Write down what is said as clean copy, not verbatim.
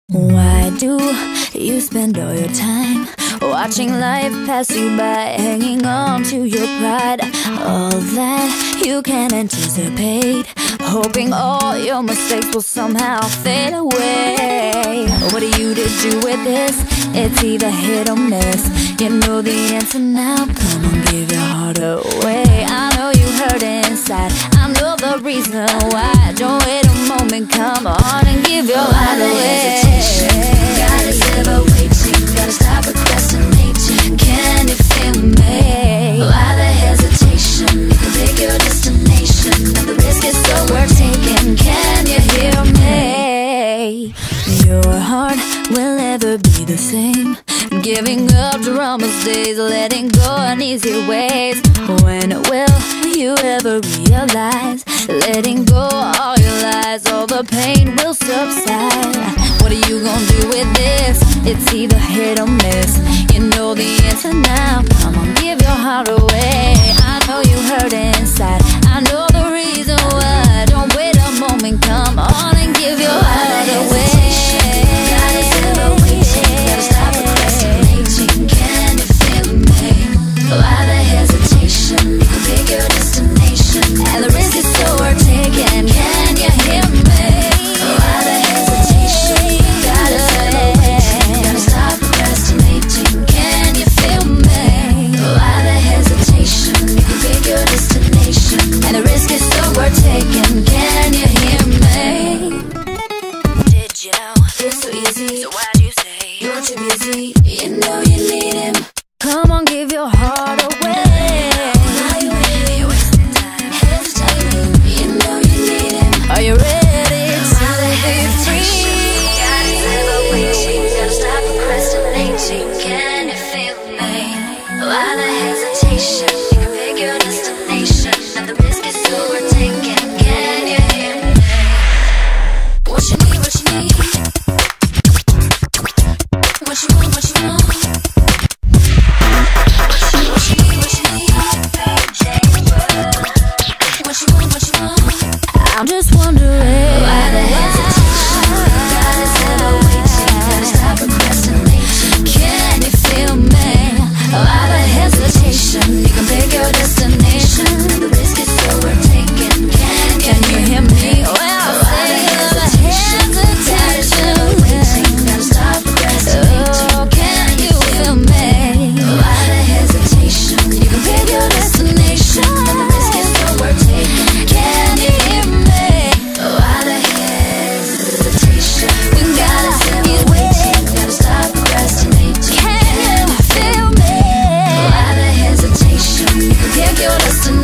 Why do you spend all your time watching life pass you by, hanging on to your pride? All that you can anticipate, hoping all your mistakes will somehow fade away. What are you to do with this? It's either hit or miss. You know the answer now, come on, give your heart away. I know you hurt inside, I know the reason why. Don't wait a moment, come on and give your heart away. God is ever waiting, gotta stop procrastinating. Can you feel me? Why the hesitation? You can pick your destination, and the risk is so worth taking. Can you hear me? Your heart will never be the same. Giving up drama's days, letting go on easy ways. When will you ever realize, letting go all your lies, all the pain will subside? What are you gonna do with this? It's either hit or miss. You know the answer now, come on, give your heart away. I know you hurt inside, I know the reason why. Don't wait a moment, come on and give your heart away. God is ever waiting, gotta stop procrastinating. Can you feel me? Why the hesitation? You can pick your destination, and the risk is so worth taking. Can you hear me? Why the hesitation? God is ever waiting, gotta stop procrastinating. Can you feel me? Why the hesitation? You can pick your destination, and the risk is so worth taking. Can you hear me? Did you know It's so easy, so why'd you say you're too busy. You know you need him. come on, give your heart away? Why you waiting? You're wasting time. Hesitating. You know you need him. Are you ready Why the to be hesitation? free? God is ever waiting, gotta stop procrastinating. Can you feel me? Why the hesitation? You can pick your destination, and the risk is so worth taking. Can you hear me? What you need, what you need. What you want, what you want. What you need, what you need. What you want, what you want. I'm just wondering Why the hesitation? God is ever waiting, gotta stop procrastinating. Can you feel me? Why the hesitation? You can pick your destination, the risk is so worth taking. Can you hear me? Well, Why the say the hesitation? God is ever waiting, gotta stop procrastinating. Oh, can you feel me? Why the hesitation? You can pick your destination, the risk is so worth taking. Can you hear me? Why the hesitation? When God is ever waiting, gotta stop procrastinating. Can you feel me? Why the hesitation? You can pick your destination.